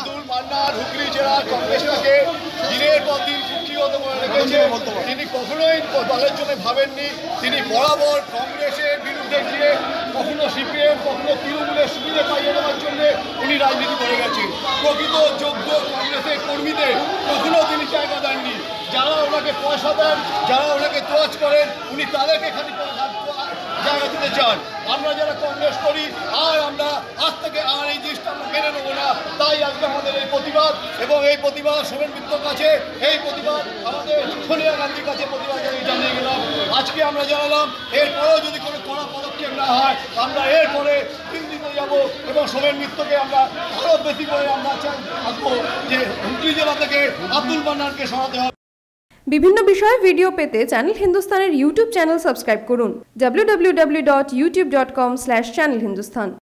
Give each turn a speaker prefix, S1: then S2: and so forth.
S1: আব্দুল মান্নান হুগলি জেলা কংগ্রেসটাকে দিনের পর দিন কুক্ষিগত করে রেখেছে। তিনি কখনোই দলের জন্য ভাবেননি। তিনি বরাবর কংগ্রেসের বিরুদ্ধে গিয়ে কখনো সিপিএম কখনো তৃণমূলের সুবিধা পাইয়ে দেওয়ার জন্য উনি রাজনীতি করে গেছেন। প্রকৃত যোগ্য কংগ্রেসের কর্মীদের কখনো তিনি জায়গা দেননি। যারা ওনাকে পয়সা দেন, যারা ওনাকে তোয়াজ করেন, উনি তাদেরকে খালি জায়গা দিতে চান। আমরা যারা কংগ্রেস করি আমরা আজ থেকে এই জিনিসটা আমরা মেনে নেবো না। তাই আজকে আমাদের এই প্রতিবাদ, এবং এই প্রতিবাদ সোমেন মিত্রর কাছে, এই প্রতিবাদ আমাদের সোনিয়া গান্ধীর কাছে প্রতিবাদ জানিয়ে গেলাম। আজকে আমরা জানালাম এরপরেও যদি কোনো কড়া পদক্ষেপ না হয় আমরা এরপরে দিল্লিতে যাব এবং সোমেন মিত্রকে আমরা আরও বেশি করে আমরা থাকবো যে হুগলি জেলা থেকে আব্দুল মান্নানকে সরাতে হবে।
S2: বিভিন্ন বিষয়ে ভিডিও পেতে চ্যানেল হিন্দুস্তানের ইউটিউব চ্যানেল সাবস্ক্রাইব করুন www.youtube.com/channelhindustan।